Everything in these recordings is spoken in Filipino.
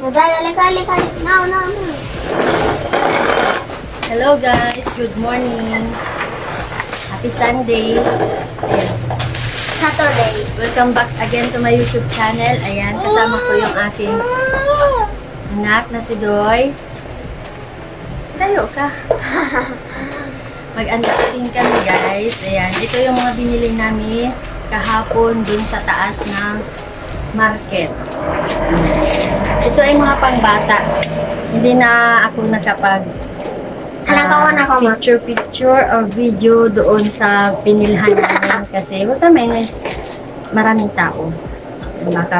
Hello guys, good morning. Happy Sunday. Ayan. Saturday. Welcome back again to my YouTube channel. Ayan, kasama ko yung aking anak na si Doy. Layo ka. Mag-unboxing kami guys. Ayan, ito yung mga binili namin kahapon dun sa taas ng market. Ito ay mga pangbata. Hindi na ako nakapag picture or video doon sa pinilhan namin kasi wala kami maraming tao. Baka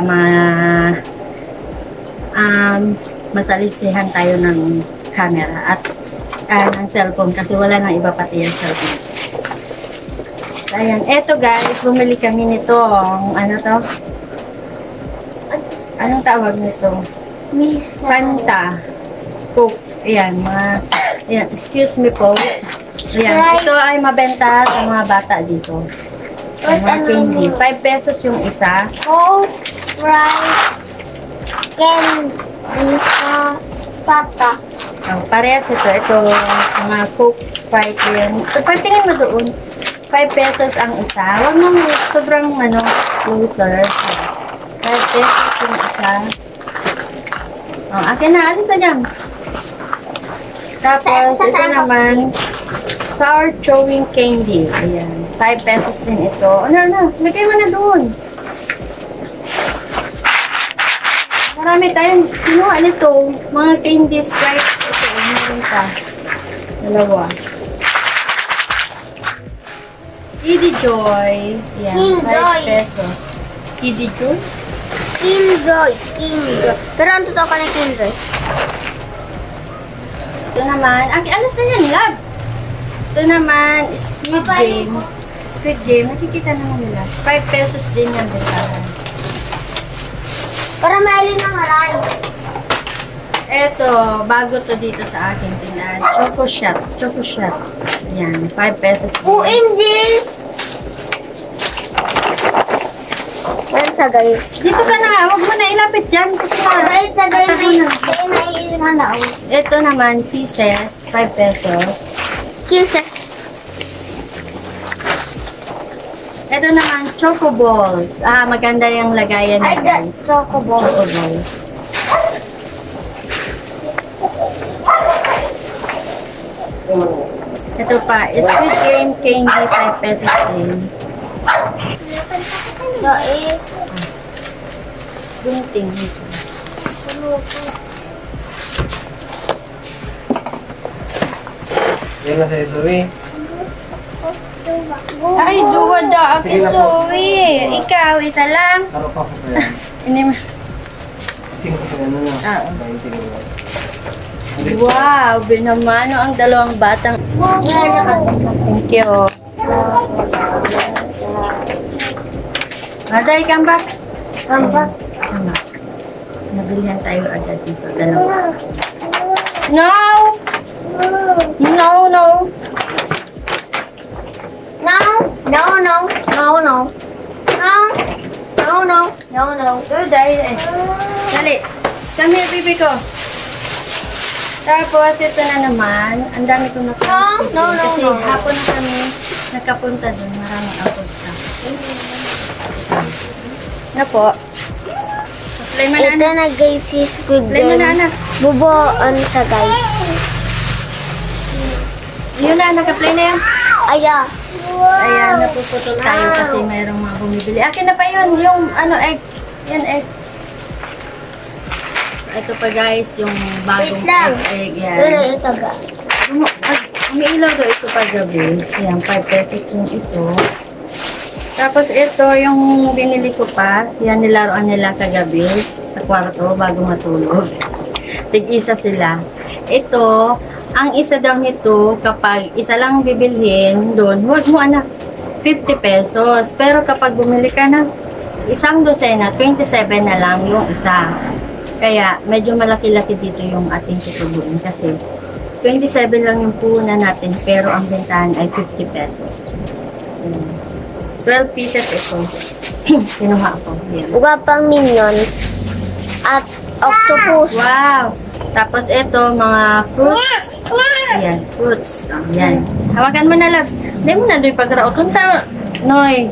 masalisihan tayo ng camera at ng cellphone kasi wala nang iba pati yung cellphone. Ayan, eto guys, bumili kami nito. Ano to? Anong tawag nito? Fanta. Coke. Ayan, ayan, excuse me po. Ayan, ito ay mabenta sa mga bata dito. Sa mga candy. 5 pesos yung isa. Coke, Sprite, candy, Fanta. Oh, parehas ito. Ito, mga Coke, Sprite yan. So, pagtingin mo doon, 5 pesos ang isa. Huwag nang sobrang, loser. 5 pesos yung isa. Oh, akin na. Alis na dyan. Tapos, ito naman, sour chewing candy. Ayan. 5 pesos din ito. Ano, lagay mo na doon. Marami tayong kinuha nito. Mga candy Sprite. Ito, meron pa. Dalawa. Kiddy Joy. Ayan, 5 pesos. Kiddy Joy? Kinjoy. Pero ang totoo ka na Kinjoy? Ito naman, alas na yan, love. Ito naman, Squid Game. Squid Game, nakikita naman nila. 5 pesos din yan, bentahan. Para mailin na marami. Ito, bago to dito sa akin. Tingnan, Choco Shot. Choco Shot. Ayan, 5 pesos din. OMG! Well, sa guys. Dito ka na, huwag mo na ilapit dyan. Kasi Guys, sa guys, naiilan na ako. ito naman, pieces, 5 pesos. Kisses. Ito naman, Choco Balls. Maganda yung lagayan I niya, got guys. Choco Balls. Choco Balls. Ito pa, Squid Game Candy, 5 pesos din. Gunting ito. Yan na sa Zoe. Ay, duwa da ako, Zoe. Ikaw, isa lang. Taro pa ko pa yan. Ini mo. 5 pa yan na. Ah. 20 kilos. Wow, binamano ang dalawang batang. Thank you. Maday, come back. Come back. Tama. Nabilihan tayo agad dito. Dalawa. No! No, no. No, no, no, no, no. No, no, no, no, no. Go, dahil eh. Dali. Come here, baby ko. Tapos, ito na naman. Ang dami kong nakuha. No, Kasi no. hapon na kami nagkapunta dun. Maraming outfit sa. Na po. Play mo na, Ito anak. na guys, si Squid Play mo na, Game. anak. Bubuan sa guys. Yun na, naka-play na yan. Aya. Ayan, napuputol tayo kasi mayroong mga bumibili. Akin na pa yun, yung egg. Yan, egg. Ito pa guys, yung bagong Wait lang. egg. Yan. Ito ga. Umiilaw daw ito pa gabi. Ayan, 5 pesos yung ito. Tapos ito, yung binili ko pa. Yan, nilaruan nila kagabi sa kwarto bago matulog. Tig-isa sila. Ito, ang isa daw nito, kapag isa lang bibilhin doon, huwag mo anak, 50 pesos. Pero kapag bumili ka na isang dosena, 27 na lang yung isa. Kaya, medyo malaki-laki dito yung ating tutubuin kasi 27 lang yung puhunan natin, pero ang bentahan ay 50 pesos. 12 pieces ito. Kinuha ko. Yan. Uga pang minions. At Octopus. Wow! Tapos ito, mga fruits. Ayan, fruits. Ayan. Hawakan mo na lang. Hindi mo na doon pagkaraot. Kunta, Noy.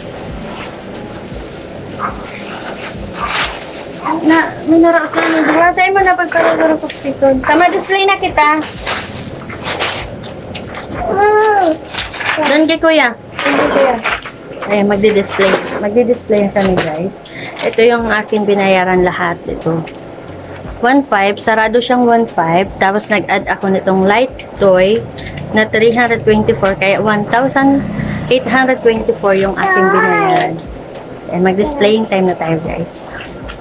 May naraot na nyo. Diba? Tayo mo na pagkaraot popsicle. Tama, display na kita. Doon kay kuya. Doon kay kuya. Ayan, magdi-display. Magdi-display na kami, guys. Ito yung aking binayaran lahat. Ito. 1.5, sarado siyang 1.5, tapos nag-add ako nitong light toy na 324, kaya 1,824 yung aking binayaran. And mag-displaying time na tayo, guys.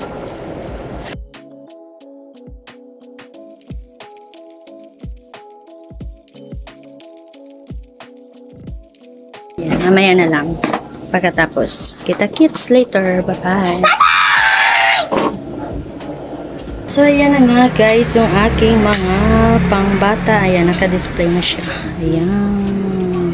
Yan, mamaya na lang. Pagkatapos, kita-kits later. Bye-bye! So, ayan na nga guys, yung aking mga pangbata. Ayan, naka-display na siya. Ayan.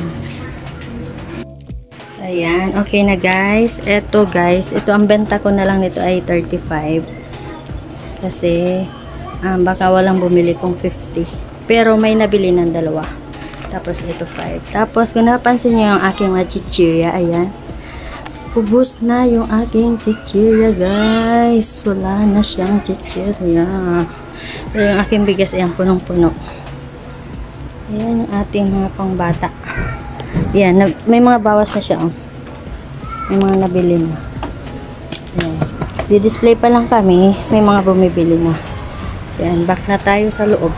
Ayan, okay na guys. Ito guys, ito ang benta ko na lang nito ay 35. Kasi, baka walang bumili kong 50. Pero may nabili ng dalawa. Tapos, ito 5. Tapos, kung napansin nyo yung aking mga chichirya, ayan. Ubus na yung aking chichirya, guys. Wala na siyang chichirya. Pero yung aking bigas, ayan, punong-puno. Ayan yung ating mga pangbata. Ayan, may mga bawas na siya, oh. May mga nabili na. Ayan. Di-display pa lang kami. May mga bumibili na. So, ayan, back na tayo sa loob.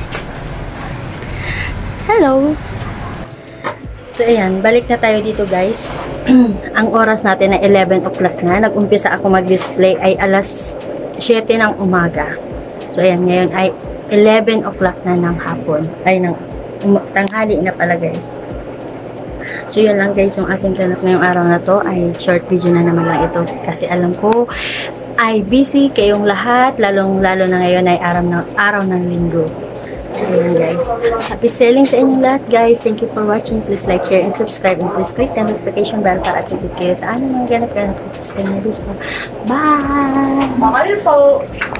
Hello! So, ayan, balik na tayo dito, guys. Ang oras natin ay 11 o'clock na. Nag-umpisa ako mag-display ay alas 7 ng umaga. So, ayan, ngayon ay 11 o'clock na ng hapon. Ay, tanghali na pala, guys. So, yun lang, guys, yung aking ganap ngayong araw na to ay short video na naman lang ito. Kasi alam ko ay busy kayong lahat. Lalo na ngayon ay araw ng linggo. Ayan, guys. Happy selling sa inyong lahat, guys. Thank you for watching. Please like, share, and subscribe. And please click the notification bell para updated kayo sa anong mga ganap-ganap ko sa inyo. Bye! Bye po.